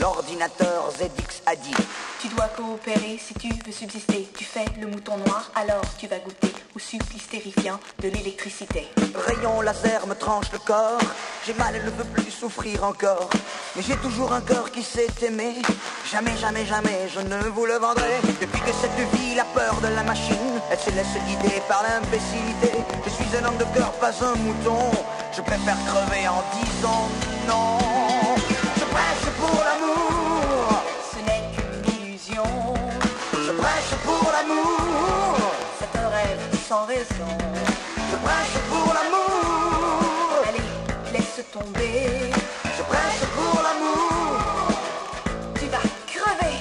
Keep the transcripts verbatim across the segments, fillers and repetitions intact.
L'ordinateur Z X a dit: tu dois coopérer si tu veux subsister. Tu fais le mouton noir, alors tu vas goûter au supplice terrifiant de l'électricité. Rayon laser me tranche le corps. J'ai mal et ne veux plus souffrir encore. Mais j'ai toujours un cœur qui sait aimer. Jamais, jamais, jamais je ne vous le vendrai. Depuis que cette ville a peur de la machine, elle se laisse guider par l'imbécilité. Je suis un homme de cœur, pas un mouton. Je préfère crever en disant non. Je prêche pour l'amour. Ce n'est qu'une illusion. Je prêche pour l'amour. C'est un rêve sans raison. Je prêche pour l'amour. Allez, laisse tomber. Je prêche pour l'amour. Tu vas crever.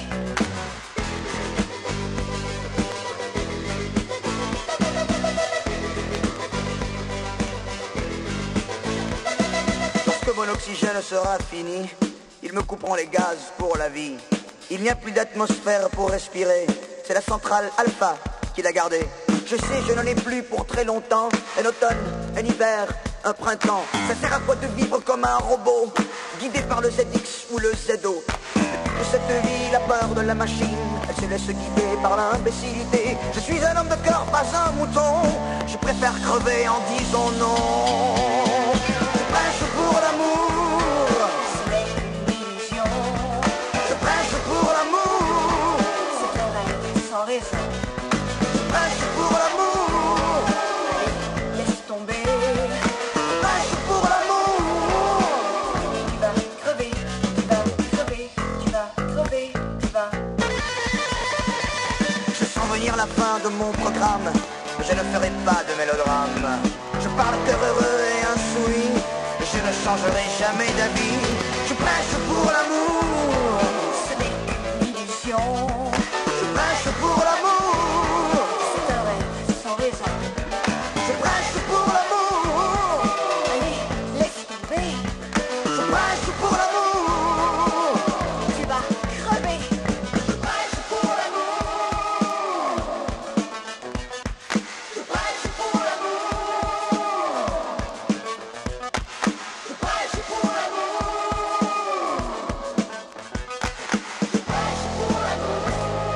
Lorsque mon oxygène sera fini, ils me couperont les gaz pour la vie. Il n'y a plus d'atmosphère pour respirer. C'est la centrale Alpha qui l'a gardée. Je sais, je n'en ai plus pour très longtemps. Un automne, un hiver, un printemps. Ça sert à quoi de vivre comme un robot, guidé par le Z X ou le Z O? De cette vie, la peur de la machine, elle se laisse guider par l'imbécilité. Je suis un homme de cœur, pas un mouton. Je préfère crever en disant non. Je prêche pour l'amour. Ce n'est qu'une illusion. Je prêche pour l'amour. C'est un rêve sans raison. Je prêche pour l'amour. Allez, laisse tomber. Je prêche pour l'amour. Tu vas crever, tu vas crever, tu vas crever, tu vas. Je sens venir la fin de mon programme. Je ne ferai pas de mélodrame. Je parle cœur heureux et insoumis. Je ne changerai jamais d'avis. Je prêche pour l'amour. Ce n'est qu'une illusion. Je prêche pour l'amour. C'est un rêve sans raison. Je prêche pour l'amour. Allez, laisse tomber. Je prêche pour l'amour. Tu vas crever. Je prêche pour l'amour. Je prêche pour l'amour. Je prêche pour l'amour. Je prêche pour l'amour.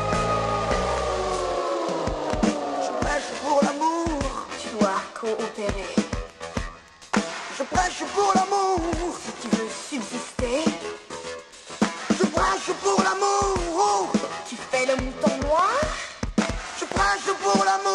Je prêche pour l'amour. Tu dois coopérer. Je prêche pour l'amour. Si tu veux subsister, Je prêche pour l'amour. tu fais le mouton noir. Je prêche pour l'amour.